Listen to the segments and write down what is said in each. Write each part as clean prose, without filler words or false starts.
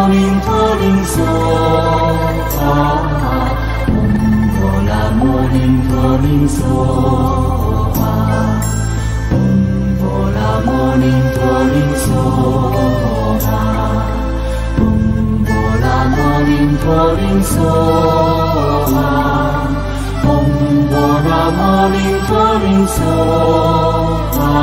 morning calling soul. La morning calling soul. La morning calling soul. La morning calling soul. La morning calling soul.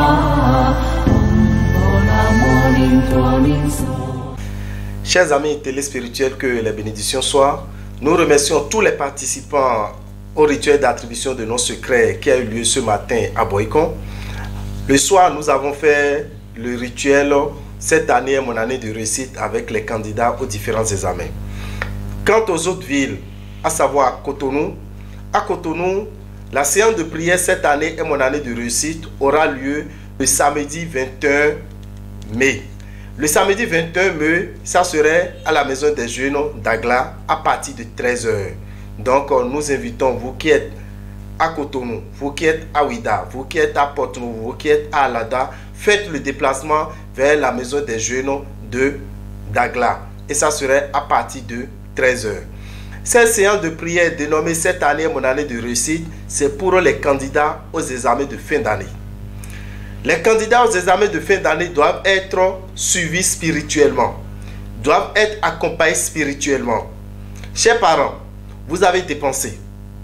La morning calling soul. Chers amis téléspirituels, que les bénédictions soient. Nous remercions tous les participants au rituel d'attribution de nos secrets qui a eu lieu ce matin à Boycon. Le soir, nous avons fait le rituel. Cette année est mon année de réussite avec les candidats aux différents examens. Quant aux autres villes, à savoir à Cotonou, la séance de prière cette année est mon année de réussite aura lieu le samedi 21 mai. Le samedi 21 mai, ça serait à la maison des jeunes d'Agla à partir de 13 h. Donc, nous invitons vous qui êtes à Cotonou, vous qui êtes à Ouida, vous qui êtes à Porto-Novo, vous qui êtes à Alada, faites le déplacement vers la maison des jeunes d'Agla. Et ça serait à partir de 13 h. Cette séance de prière dénommée cette année mon année de réussite, c'est pour les candidats aux examens de fin d'année. Les candidats aux examens de fin d'année doivent être suivis spirituellement, doivent être accompagnés spirituellement. Chers parents, vous avez dépensé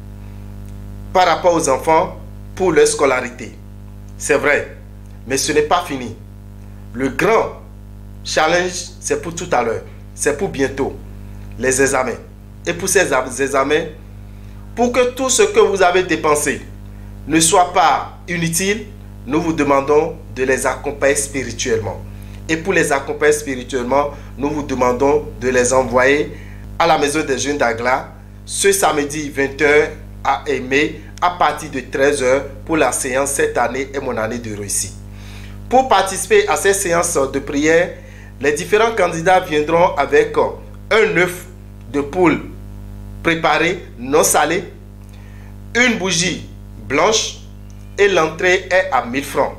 par rapport aux enfants pour leur scolarité. C'est vrai, mais ce n'est pas fini. Le grand challenge, c'est pour tout à l'heure, c'est pour bientôt, les examens. Et pour ces examens, pour que tout ce que vous avez dépensé ne soit pas inutile, nous vous demandons de les accompagner spirituellement. Et pour les accompagner spirituellement, nous vous demandons de les envoyer à la maison des jeunes d'Agla ce samedi 21 mai à partir de 13 h pour la séance cette année est mon année de réussite. Pour participer à ces séances de prière, les différents candidats viendront avec un œuf de poule préparé, non salé, une bougie blanche et l'entrée est à 1000 francs.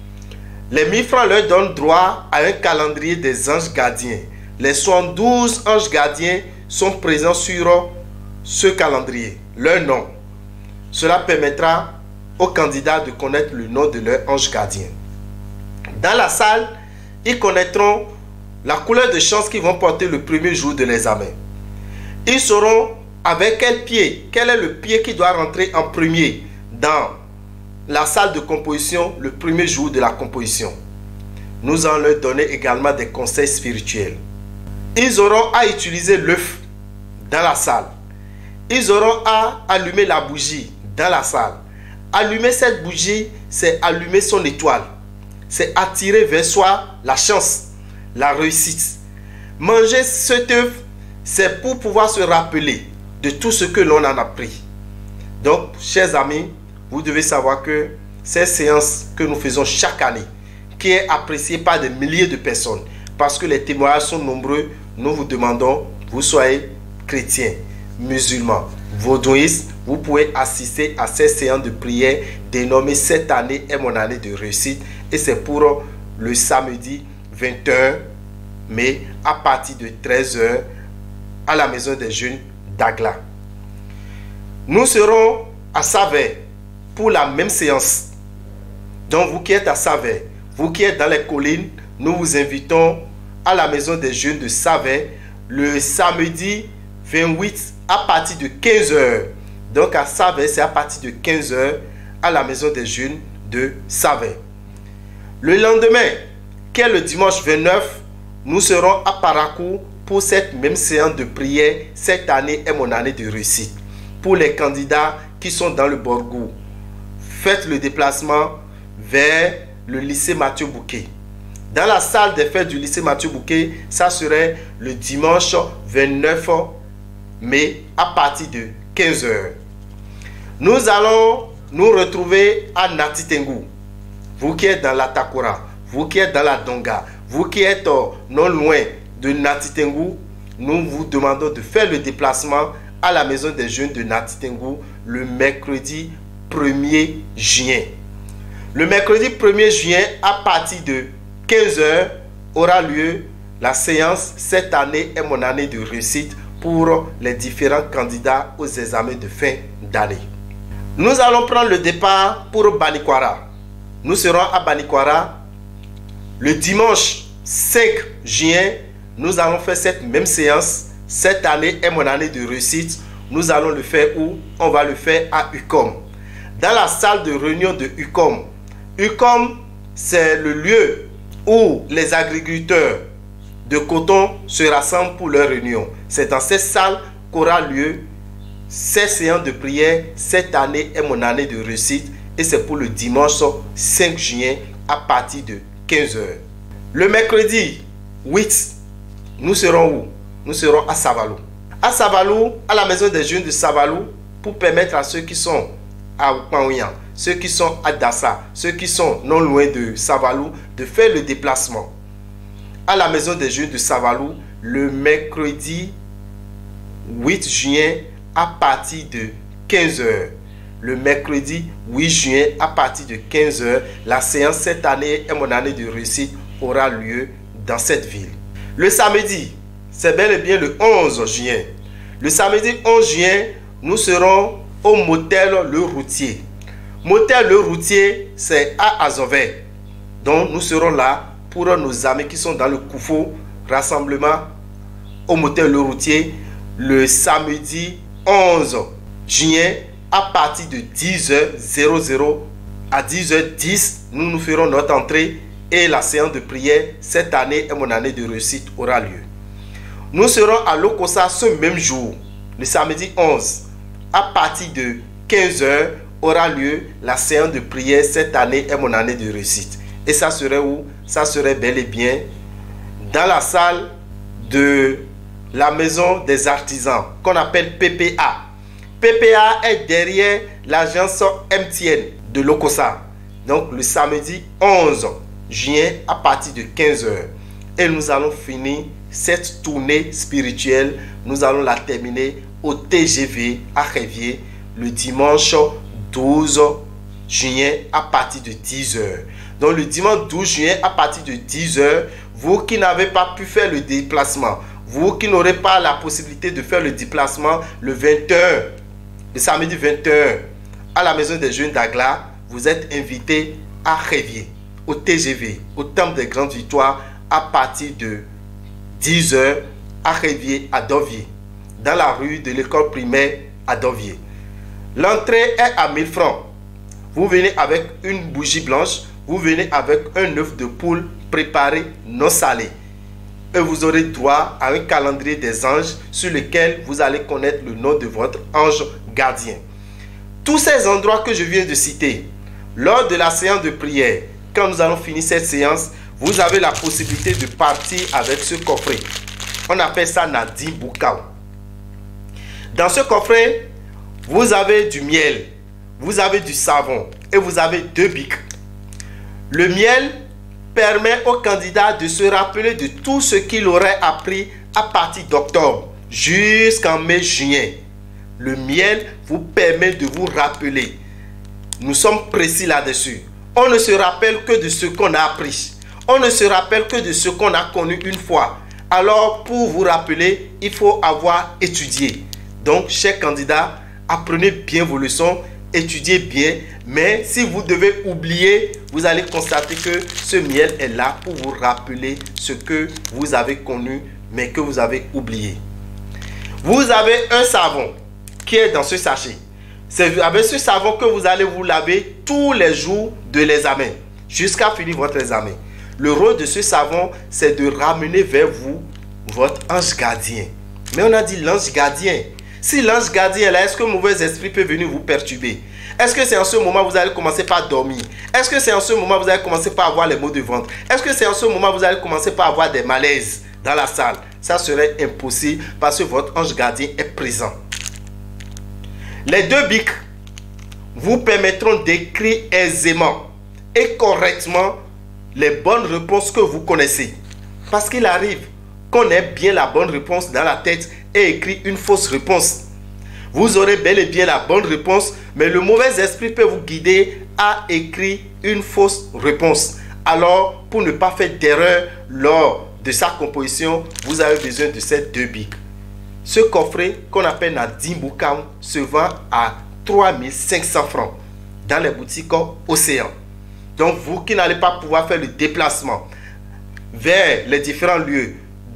Les 1000 francs leur donnent droit à un calendrier des anges gardiens. Les 72 anges gardiens sont présents sur ce calendrier, leur nom. Cela permettra aux candidats de connaître le nom de leur ange gardien. Dans la salle, ils connaîtront la couleur de chance qu'ils vont porter le premier jour de l'examen. Ils sauront avec quel pied, quel est le pied qui doit rentrer en premier dans la salle de composition le premier jour de la composition. Nous allons leur donner également des conseils spirituels. Ils auront à utiliser l'œuf dans la salle. Ils auront à allumer la bougie dans la salle. Allumer cette bougie, c'est allumer son étoile. C'est attirer vers soi la chance, la réussite. Manger cet œuf, c'est pour pouvoir se rappeler de tout ce que l'on en a appris. Donc, chers amis, vous devez savoir que ces séances que nous faisons chaque année, qui est appréciée par des milliers de personnes, parce que les témoignages sont nombreux, nous vous demandons, vous soyez chrétiens, musulmans, vaudouistes, vous pouvez assister à ces séances de prière dénommées cette année est mon année de réussite et c'est pour le samedi 21 mai à partir de 13 h à la maison des jeunes d'Agla. Nous serons à Savais pour la même séance. Donc vous qui êtes à Savais, vous qui êtes dans les collines, nous vous invitons à la maison des jeunes de Savais le samedi 28 à partir de 15 h. Donc à Savais, c'est à partir de 15 h à la maison des jeunes de Savais. Le lendemain, qui est le dimanche 29, nous serons à Parakou pour cette même séance de prière. Cette année est mon année de réussite. Pour les candidats qui sont dans le Borgou, faites le déplacement vers le lycée Mathieu Bouquet. Dans la salle des fêtes du lycée Mathieu Bouquet, ça serait le dimanche 29 mai à partir de 15 h. Nous allons nous retrouver à Natitengu. Vous qui êtes dans la Takora, vous qui êtes dans la Donga, vous qui êtes non loin de Natitengu, nous vous demandons de faire le déplacement à la maison des jeunes de Natitengu le mercredi 1er juin. Le mercredi 1er juin, à partir de 15 h, aura lieu la séance, cette année est mon année de réussite pour les différents candidats aux examens de fin d'année. Nous allons prendre le départ pour Banikwara. Nous serons à Banikwara le dimanche 5 juin. Nous allons faire cette même séance. Cette année est mon année de réussite. Nous allons le faire où? On va le faire à UCOM. Dans la salle de réunion de UCOM. UCOM, c'est le lieu où les agriculteurs de coton se rassemblent pour leur réunion. C'est dans cette salle qu'aura lieu cette séance de prière. Cette année est mon année de réussite et c'est pour le dimanche 5 juin à partir de 15 h. Le mercredi 8, nous serons où? Nous serons à Savalou. À Savalou, à la maison des jeunes de Savalou, pour permettre à ceux qui sont à Oupanouyan, ceux qui sont à Dassa, ceux qui sont non loin de Savalou, de faire le déplacement à la maison des jeunes de Savalou le mercredi 8 juin à partir de 15 h. Le mercredi 8 juin à partir de 15 h, la séance cette année est mon année de réussite aura lieu dans cette ville. Le samedi, c'est bel et bien le 11 juin. Le samedi 11 juin, nous serons au motel Le Routier. Motel Le Routier, c'est à Azové. Donc nous serons là pour nos amis qui sont dans le Koufo, rassemblement au motel Le Routier le samedi 11 juin à partir de 10h00 à 10h10. Nous ferons notre entrée et la séance de prière cette année et mon année de réussite aura lieu. Nous serons à Lokossa ce même jour, le samedi 11, à partir de 15 h aura lieu la séance de prière cette année est mon année de réussite. Et ça serait où? Ça serait bel et bien dans la salle de la maison des artisans qu'on appelle PPA. PPA est derrière l'agence MTN de Lokossa. Donc le samedi 11 juin à partir de 15 h. Et nous allons finir cette tournée spirituelle. Nous allons la terminer au TGV à Révier le dimanche 12 juin à partir de 10 h. Donc le dimanche 12 juin à partir de 10 h, vous qui n'avez pas pu faire le déplacement, vous qui n'aurez pas la possibilité de faire le déplacement le 21, le samedi 21 à la maison des jeunes d'Agla, vous êtes invités à Révier, au TGV, au Temple des Grandes Victoires à partir de 10 h à Révier à Dovier, dans la rue de l'école primaire à Dovier. L'entrée est à 1000 francs. Vous venez avec une bougie blanche, vous venez avec un œuf de poule préparé non salé. Et vous aurez droit à un calendrier des anges sur lequel vous allez connaître le nom de votre ange gardien. Tous ces endroits que je viens de citer, lors de la séance de prière, quand nous allons finir cette séance, vous avez la possibilité de partir avec ce coffret. On appelle ça Nadim Boukao. Dans ce coffret, vous avez du miel, vous avez du savon et vous avez 2 bics. Le miel permet au candidat de se rappeler de tout ce qu'il aurait appris à partir d'octobre jusqu'en mai-juin. Le miel vous permet de vous rappeler. Nous sommes précis là-dessus. On ne se rappelle que de ce qu'on a appris. On ne se rappelle que de ce qu'on a connu une fois. Alors, pour vous rappeler, il faut avoir étudié. Donc, chers candidats, apprenez bien vos leçons, étudiez bien. Mais si vous devez oublier, vous allez constater que ce miel est là pour vous rappeler ce que vous avez connu, mais que vous avez oublié. Vous avez un savon qui est dans ce sachet. C'est avec ce savon que vous allez vous laver tous les jours de l'examen, jusqu'à finir votre examen. Le rôle de ce savon, c'est de ramener vers vous votre ange gardien. Mais on a dit l'ange gardien. Si l'ange gardien est là, est-ce que le mauvais esprit peut venir vous perturber? Est-ce que c'est en ce moment que vous allez commencer par dormir? Est-ce que c'est en ce moment que vous allez commencer par avoir les maux de ventre? Est-ce que c'est en ce moment que vous allez commencer par avoir des malaises dans la salle? Ça serait impossible parce que votre ange gardien est présent. Les 2 bics vous permettront d'écrire aisément et correctement les bonnes réponses que vous connaissez. Parce qu'il arrive qu'on ait bien la bonne réponse dans la tête et écrit une fausse réponse. Vous aurez bel et bien la bonne réponse, mais le mauvais esprit peut vous guider à écrire une fausse réponse. Alors, pour ne pas faire d'erreur lors de sa composition, vous avez besoin de ces 2 bics. Ce coffret qu'on appelle Nadimbukam se vend à 3500 francs dans les boutiques Océan. Donc vous qui n'allez pas pouvoir faire le déplacement vers les différents lieux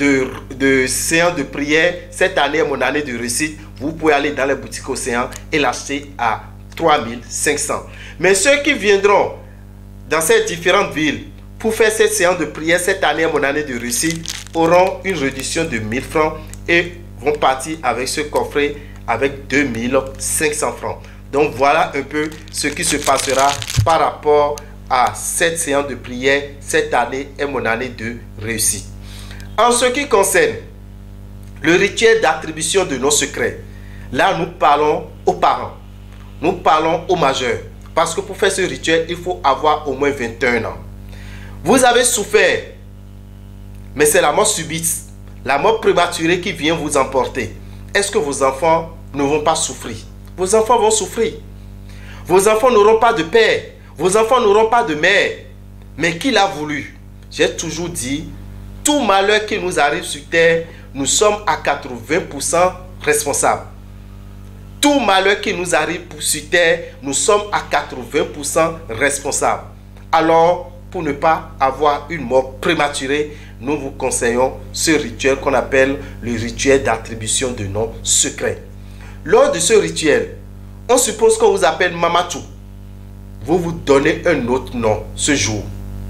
de séance de prière, cette année est mon année de réussite, vous pouvez aller dans les boutiques Océan et l'acheter à 3500. Mais ceux qui viendront dans ces différentes villes pour faire cette séance de prière, cette année est mon année de réussite, auront une réduction de 1000 francs et vont partir avec ce coffret avec 2500 francs. Donc voilà un peu ce qui se passera par rapport à cette séance de prière. Cette année est mon année de réussite. En ce qui concerne le rituel d'attribution de nos secrets, là nous parlons aux parents, nous parlons aux majeurs. Parce que pour faire ce rituel, il faut avoir au moins 21 ans. Vous avez souffert, mais c'est la mort subite, la mort prématurée qui vient vous emporter. Est-ce que vos enfants ne vont pas souffrir? Vos enfants vont souffrir. Vos enfants n'auront pas de père. Vos enfants n'auront pas de mère. Mais qui l'a voulu? J'ai toujours dit, tout malheur qui nous arrive sur terre, nous sommes à 80% responsables. Tout malheur qui nous arrive sur terre, nous sommes à 80% responsables. Alors, pour ne pas avoir une mort prématurée, nous vous conseillons ce rituel qu'on appelle le rituel d'attribution de noms secrets. Lors de ce rituel, on suppose qu'on vous appelle Mamatou. Vous vous donnez un autre nom ce jour.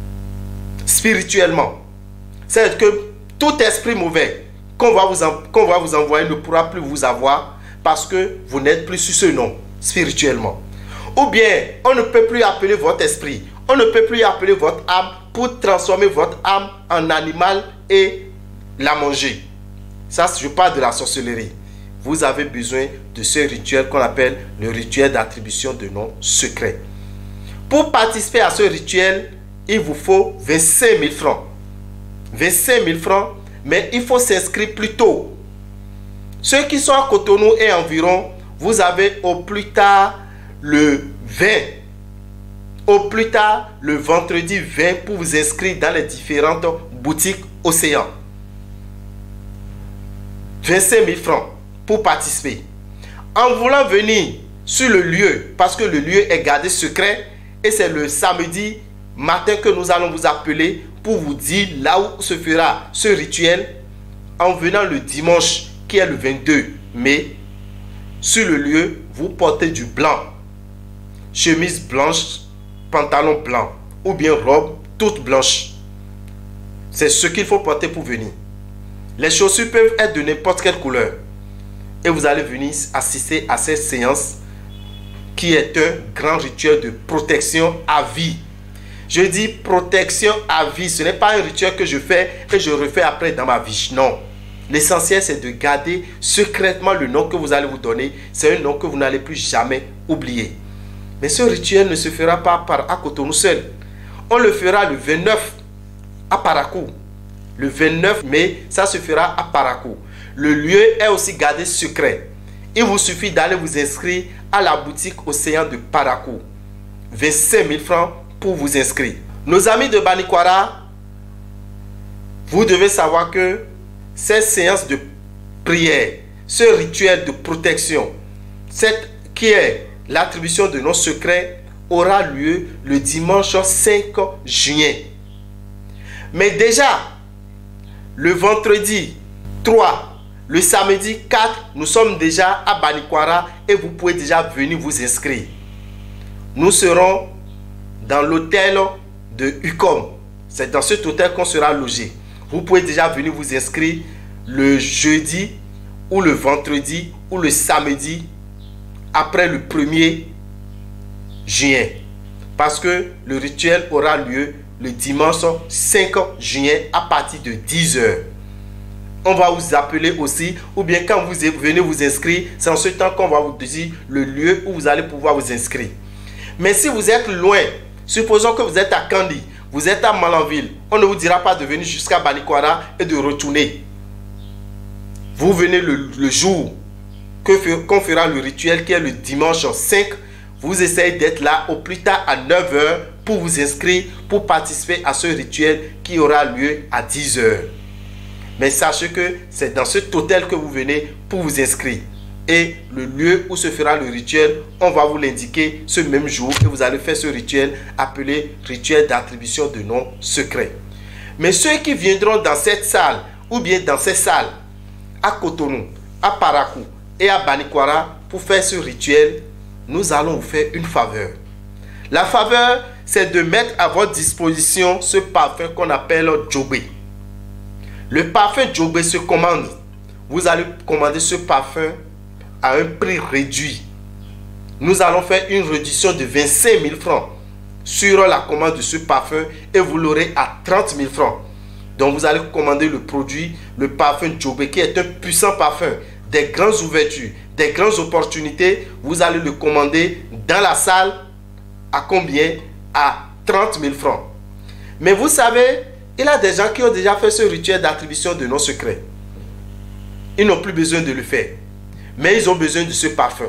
Spirituellement, c'est que tout esprit mauvais qu'on va vous envoyer ne pourra plus vous avoir parce que vous n'êtes plus sur ce nom spirituellement. Ou bien, on ne peut plus appeler votre esprit, on ne peut plus appeler votre âme pour transformer votre âme en animal et la manger. Ça, je parle de la sorcellerie. Vous avez besoin de ce rituel qu'on appelle le rituel d'attribution de noms secrets. Pour participer à ce rituel, il vous faut 25 000 francs. 25 000 francs, mais il faut s'inscrire plus tôt. Ceux qui sont à Cotonou et environ, vous avez au plus tard le 20. Au plus tard le vendredi 20 pour vous inscrire dans les différentes boutiques Océan. 25 000 francs pour participer. En voulant venir sur le lieu, parce que le lieu est gardé secret, et c'est le samedi matin que nous allons vous appeler pour vous dire là où se fera ce rituel. En venant le dimanche qui est le 22 mai, sur le lieu, vous portez du blanc, chemise blanche, pantalon blanc ou bien robe toute blanche. C'est ce qu'il faut porter pour venir. Les chaussures peuvent être de n'importe quelle couleur. Et vous allez venir assister à cette séance qui est un grand rituel de protection à vie. Je dis protection à vie. Ce n'est pas un rituel que je fais et je refais après dans ma vie. Non. L'essentiel, c'est de garder secrètement le nom que vous allez vous donner. C'est un nom que vous n'allez plus jamais oublier. Mais ce rituel ne se fera pas à Cotonou seul. On le fera le 29 à Parakou. Le 29 mai, ça se fera à Parakou. Le lieu est aussi gardé secret. Il vous suffit d'aller vous inscrire à la boutique Océan de Parakou. 25 000 francs pour vous inscrire. Nos amis de Banikwara, vous devez savoir que cette séance de prière, ce rituel de protection, qui est l'attribution de nos secrets, aura lieu le dimanche 5 juillet. Mais déjà, le vendredi 3, le samedi 4, nous sommes déjà à Banikwara et vous pouvez déjà venir vous inscrire. Nous serons dans l'hôtel de Ucom. C'est dans cet hôtel qu'on sera logé. Vous pouvez déjà venir vous inscrire le jeudi ou le vendredi ou le samedi après le 1er juillet. Parce que le rituel aura lieu le dimanche 5 juillet à partir de 10 h. On va vous appeler aussi, ou bien quand vous venez vous inscrire, c'est en ce temps qu'on va vous dire le lieu où vous allez pouvoir vous inscrire. Mais si vous êtes loin, supposons que vous êtes à Kandi, vous êtes à Malanville, on ne vous dira pas de venir jusqu'à Banikwara et de retourner. Vous venez le jour qu'on fera le rituel qui est le dimanche 5, vous essayez d'être là au plus tard à 9 h pour vous inscrire, pour participer à ce rituel qui aura lieu à 10 h. Mais sachez que c'est dans cet hôtel que vous venez pour vous inscrire. Et le lieu où se fera le rituel, on va vous l'indiquer ce même jour que vous allez faire ce rituel appelé rituel d'attribution de noms secrets. Mais ceux qui viendront dans cette salle ou bien dans ces salles à Cotonou, à Parakou et à Banikwara pour faire ce rituel, nous allons vous faire une faveur. La faveur, c'est de mettre à votre disposition ce parfum qu'on appelle Djobé. Le parfum Djobé se commande. Vous allez commander ce parfum à un prix réduit. Nous allons faire une réduction de 25 000 francs sur la commande de ce parfum et vous l'aurez à 30 000 francs. Donc vous allez commander le produit, le parfum Djobé, qui est un puissant parfum, des grandes ouvertures, des grandes opportunités. Vous allez le commander dans la salle à combien? À 30 000 francs. Mais vous savez, il y a des gens qui ont déjà fait ce rituel d'attribution de noms secrets. Ils n'ont plus besoin de le faire. Mais ils ont besoin de ce parfum.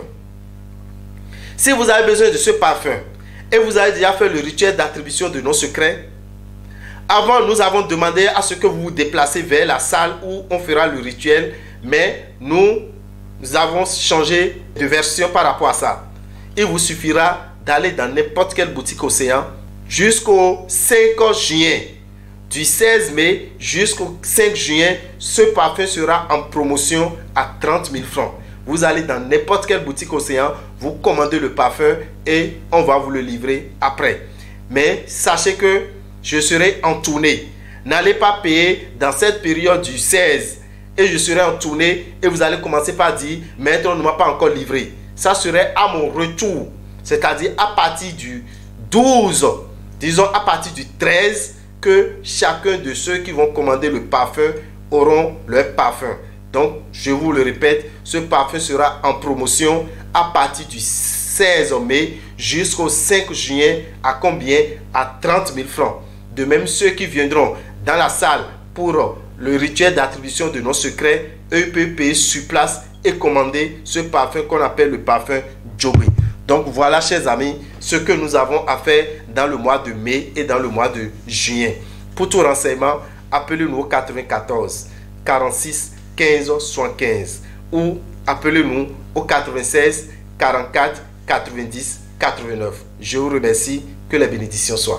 Si vous avez besoin de ce parfum et vous avez déjà fait le rituel d'attribution de noms secrets, avant nous avons demandé à ce que vous vous déplacez vers la salle où on fera le rituel, mais nous avons changé de version par rapport à ça. Il vous suffira d'aller dans n'importe quelle boutique Océan jusqu'au 5 juin. Du 16 mai jusqu'au 5 juin, ce parfum sera en promotion à 30 000 francs. Vous allez dans n'importe quelle boutique Océan, vous commandez le parfum et on va vous le livrer après. Mais sachez que je serai en tournée. N'allez pas payer dans cette période du 16 et je serai en tournée et vous allez commencer par dire « Maître, on ne m'a pas encore livré ». Ça serait à mon retour, c'est-à-dire à partir du 12, disons à partir du 13, que chacun de ceux qui vont commander le parfum auront leur parfum. Donc, je vous le répète, ce parfum sera en promotion à partir du 16 mai jusqu'au 5 juin à combien? À 30 000 francs. De même, ceux qui viendront dans la salle pour le rituel d'attribution de noms secrets, eux peuvent payer sur place et commander ce parfum qu'on appelle le parfum Djobé. Donc voilà, chers amis, ce que nous avons à faire dans le mois de mai et dans le mois de juin. Pour tout renseignement, appelez-nous au 94 46 15 75 ou appelez-nous au 96 44 90 89. Je vous remercie. Que les bénédictions soient.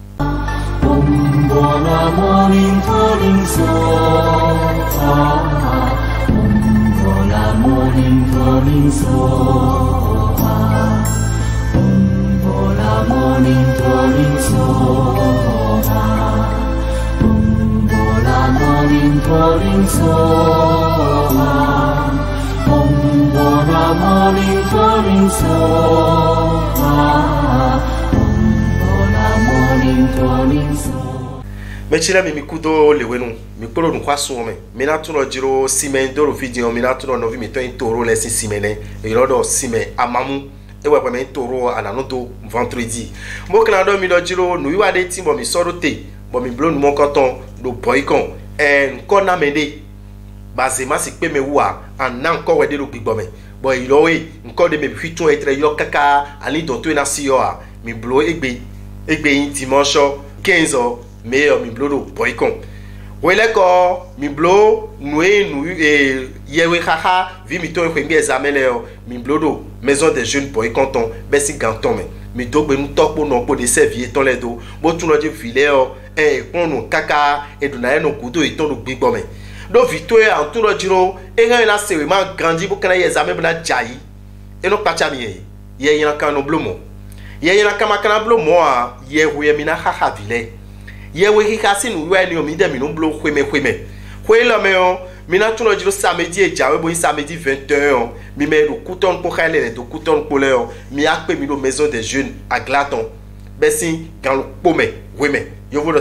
Mechira mi mikudo lewenu mikolo nkwa suome mina tuno jiro simen do video mina tuno novi mito intoro lesi simene irodo sime amamu ewe kwa me toro ananodo vendredi mo kana do mi do jiro nu iwa de timbo mi sorote bo mi blo nu mo kanton do boycon nko na mede bazema si pe me wa anan ko wede lo gbigbo me bo ilowe nko de me fitun etre yo kaka ali do to na si yo a mi blo egbe yin dimanche 15h mais mi blo do boycon wele ko mi blo nu yewe haha vi mi to e examen le mi blo do maison des jeunes boycon ton besi ganton mi do gbe nu topo no po de servier ton le do bo tun lo je filet pon nu kaka e do na e no kudo e ton do gbigbo me do vitoe en tun lo jiro e ran na sewe ma grandi bo kana examen bna jai e no pacha mi ye yin kan no blo mo ye yin kan makana blo mo a ye we mi na haha vile ye we hika sinu we ni o mi de mi no blo kweme kwe lo me o mi na tun lo jiro samedi e jawe bo samedi 21 mi me do kuton ko khale do kuton ko le o mi akpe mi do maison des jeunes à Glaton besi kan lo pome weme yo vo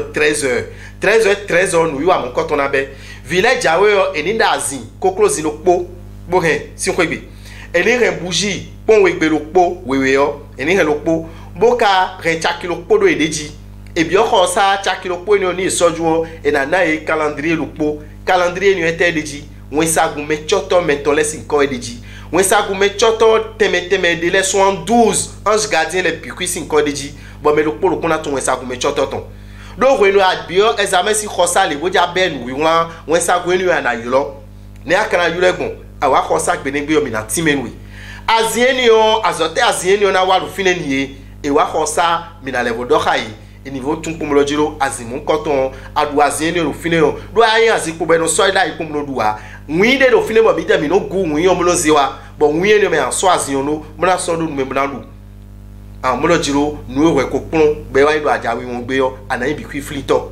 13h nu wa mon koton abe village jawe o eninda azin ko close no po bo he si ko gbe eni ren bougie pon we gbe lo po wewe o eni ren lo po bo ka ren chakilo po do edeji e bi o ko sa chakilo po ni oni soju e na e calendrier lo po calendrier ni ete edeji won sagun me choto mentole sin ko edeji won sagun me choto teme de le 72 ange gardien le piqui sin ko edeji bo me lo po lo kuna ton won sagun me choto ton do renu abio examen si khosa le boja ben wi wan wen sa gwenu na yulo ne akana yule gon awa khosa gbe ne gbe yo mi na timenwi azieni yo azote azieni yo na walu fine niye e wa khosa mi na levo do khai e niveau tun kumlo jiro azimun koton adu azieni yo fine yo do ayin azipo be no soida ikumlo duwa nwinde do fine mo bi de mi no gu nwin yo mlo ziwa bo nwin ni me aso azion no mo na so do me mo na lu an mo lo jiro nu we ko pun be wa ido ajawi won gbe yo anayin bi kwiflito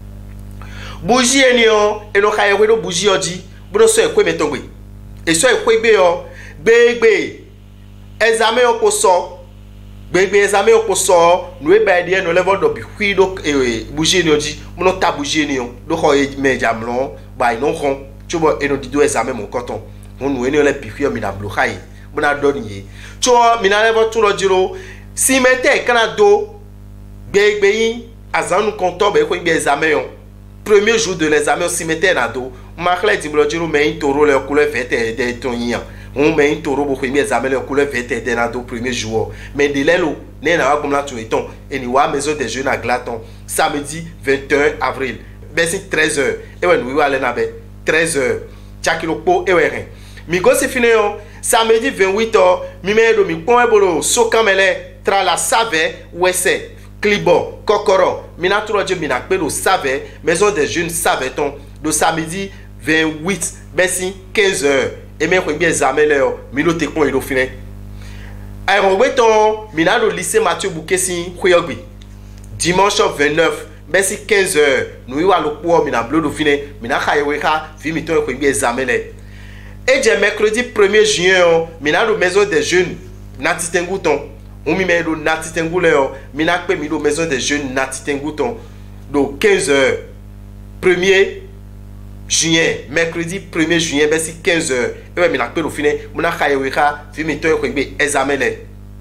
buji eni yo eno khaye we do buji oji bo no so ekwe metogbe e so ekwe gbe yo gbegbe examen yo ko so gbegbe examen yo ko so nu e ba die no level do bi kwido buji eni oji mo no ta buji eni yo do ko me jamlon ba ino kon chubo eno dido examen mo koton mo nu eni ole bi kwi mi na blo khaye bo na do niye cho mi na level tun lo jiro si mete kana do gbegbe yin azanu konto be ko gbe examen yo premier jour de l'examen si mete na do ma khle di blo jiro me yin toro le couleur verte de ton yin on me yin toro bo ko gbe examen le couleur verte de na do premier jour mais de lelo ne na wa comme la tu eton et ni wa maison des jeunes à Glaton samedi 21 avril besi 13h e we nous wa le na be 13h chakilo po e we ren mi go si fine yo samedi 28h mi me do mi pon e bolo so kamele tra la save wese clibo kokoro mina troje mina pelo save maison des jeunes saveton do samedi 28 besi 15h et me ko bi examen le mi no te kon e do fine ay ro weton mina do lycée Mathieu Boukessi khoyogbi dimanche 29 besi 15h nous wa lo po mina blo do fine mina khaye we kha fi mi to ko bi examen le et je mercredi 1er juin mina do maison des jeunes natitengouton on mi me do natitengou le mina pe mi do maison des jeunes natitengouton do 15h 1er juin mercredi 1er juin besi 15h et ben mina pe do fine mona khaye we kha fi mi to ko bi examen le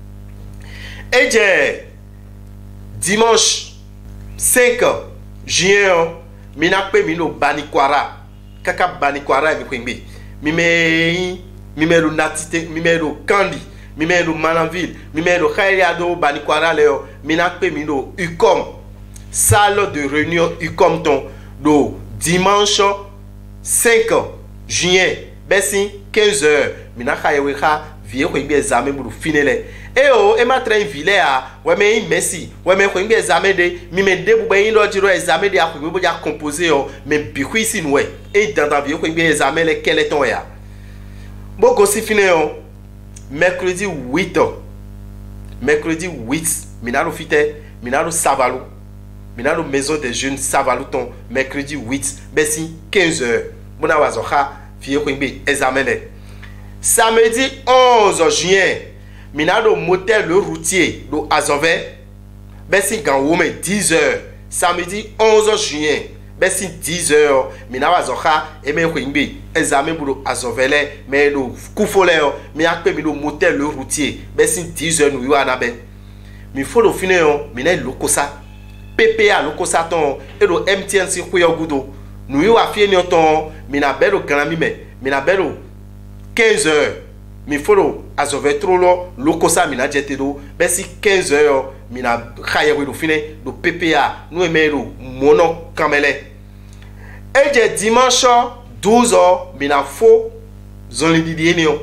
et je dimanche 5 juin mina pe mi do banikwara kaka banikwara mi ko ngbe mi me do natite mi me do kandi mi me do Manaville mi me do khayado banikwara le mina pe mi do ucom salle de réunion ucom ton do dimanche 5 juin besi 15h mina khayewe kha vie ko ngbe examen bu fine le e ma train ville a we me merci we me ko ngbe examen de mi me de bu bayin do jiro examen de akwe bo ja composer me bi ku isi nwe e dans vie ko ngbe examen le quel ton ya boko si fine mercredi 8 mina do fite mina do Savalou mina do maison des jeunes Savalouton mercredi 8 besi 15h bona wazo kha vie ko ngbe examen le samedi 11 juin mina do motel le routier do Azove besi ganwome 10h samedi 11 juin besi 10h mina wazoka e me ko ngbe examen bu do Azove le me do kufole mi akpe mi do motel le routier besi 10h nu yo anabe mi folo fine mina lokosa PPA lokosa ton e do MTNC khoyo gudo nu yo afie ni ton mina belo grami me mina belo 15h mi folo Azove trolo lokosa mina jetedo besi 15h mina khaye we do fine do PPA nu emero mono kamele et je dimanche 12h mina fo zone didienio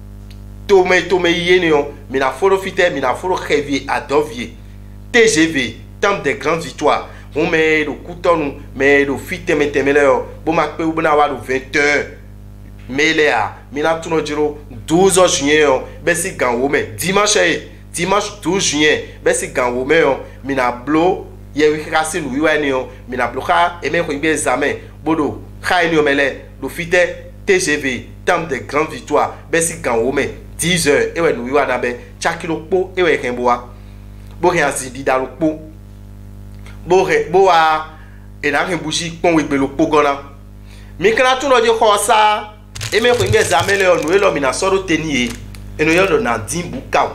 tome yenio mina folo fite mina folo khevi adovier TGV temple des grandes victoires on me do kutonu me do fite metemele bo makpe ubuna wa do 20h melea mina tuno jiro 12 juin besi ganwome dimanche 12 juin besi ganwome mina blo ye wi kasi nu wiwani mina blo kha e me ko ngbe examen bodo kha eni omele do fite TGV temple des grandes victoires besi ganwome 10h e we nu wiwa dabe chakilo po e we kenboa bo re azidi dalo po bo a e na kenbushi pon we gbelo po gona mi kana tuno je ko sa e me ko ngbe examen le onu e lo mina soro teni eno yo do Nadine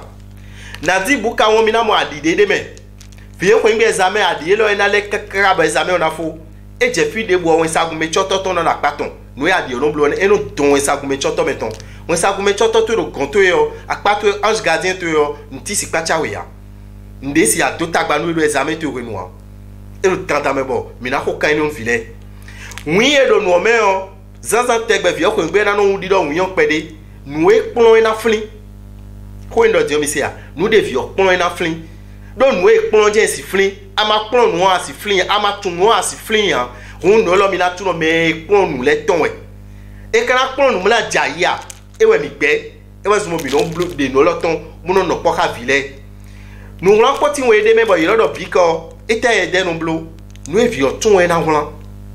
Bouka won mina mo adide de me vie ko ngbe examen adie lo ena le kakara ba examen ona fo e je fi de bo won sagun me choto ton na paton no ya di olon blo eno don won sagun me choto meton won sagun me choto to ro gonto yo apato ange gardien to yo nti si pacha we ya ndesi ya dota gba no examen to we no et le tantame bon mina ko kan non vile oui e do no me o zanzan tegbe vi o ko gbe na no di do wion pede nu e pon na flin ko ndo di o mi se a nu de vi o pon na flin do nu e pon je si flin ama pon nu a si flin ama tun nu a si flin han un no lo mi na tun no me pon nu le ton e kana pon nu la jaya e we mi gbe e we sumo bi no blue de no lo ton mu no no po ka vile nu ran po ti we de me bo yi lodo bi ko e te e de no blue nu e vi o tun e na hulan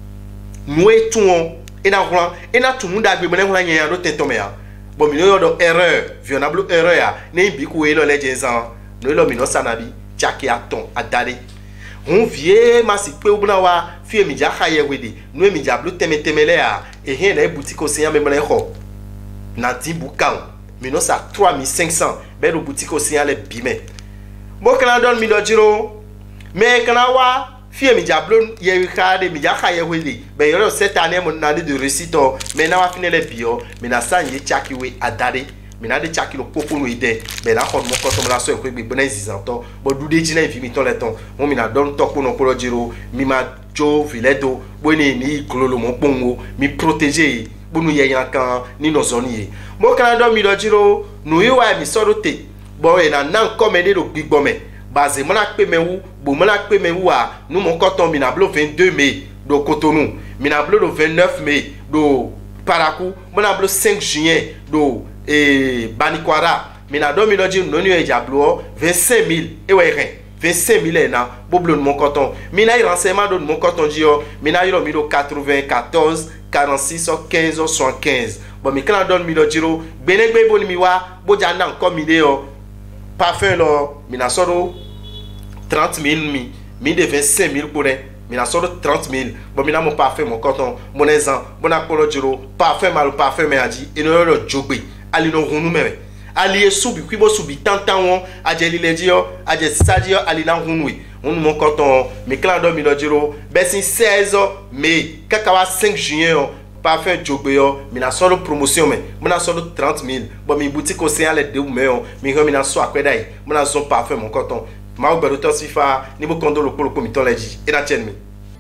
nu e tun e na hulan e na tun da gbe me hulan yen do teton me ya bo mi no yodo erreur violable erreur ya ne bi ku e lo le jenzan no lo mi no sanabi jake aton adare on vie ma si pe obuna wa fi mi ja khaye wede nu mi ja blue temetemele ya e hen na boutique o se yan me mele ho na ti bukan mi no sa 3500 be do boutique o se yan le bime bo kana don mi do jiro me kana wa fi mi ja blue ye khade mi ja khaye wede be yo cette année mon année de réussite mais na wa finele bio mi na sa ye chaki we adare mi na de chaki lo popo no ide be na khon mo ko to la so ko gbe bona zizanto bo du de jina fi mi ton le ton mo mi na don to ko no ko jiro mi ma jo viledo bo ni kololo mo pongo mi protéger bonu ye yan kan ni no zoni ye mo kana do mi do jiro no yi wa mi so rote bo e na nan ko me de do gbigbo me base mo na pe me wu bo mo na pe me wu a nu mo ko ton mi na blo 22 mai do Cotonou mi na blo do 29 mai do Parakou mo na blo 5 juin do Banikwara mina do mi do ji no ni e jablo 25000 e we ren 25000 na boblo mon coton mina i renseignement do mon coton ji yo mina yo mi do 94 46 15 75 bon mi kana don mi do jiro gbenegbe bo ni mi wa bo ja na nko mi de yo parfait lo mina so do 30000 mi de 25000 pour mina so do 30000 bon mina mon parfait mon coton mon ezan bon akolo jiro parfait mal parfait me aji e no yo jogbe ali no hunu mere ali esubi kwibo subi tantan won ajeli ledio aje sadio ali na hunwe hunu mon coton mi klando mi do jiro besin 16 mai kakawa 5 juin parfait jogbe yo mi na solo promotion me mo na solo 30000 bon mi boutique océan le de me yo mi ho mi na so akwedai mo na so parfait mon coton ma ogbero to sifa ni bo kondo lo mi to leji e na chen mi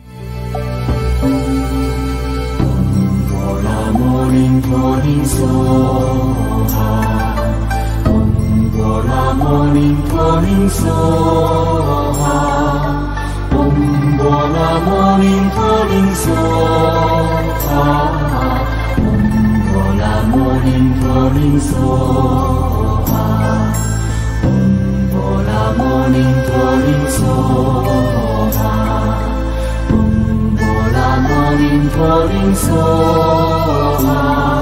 morning morning soha la morning morning soha la morning morning soha la morning morning soha la morning morning soha la morning morning soha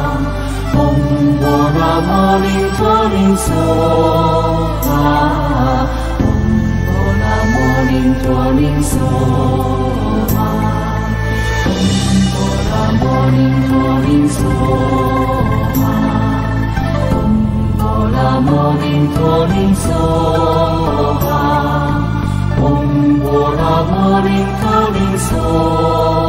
la morning morning soha la morning morning soha la morning morning soha la morning morning soha la morning morning soha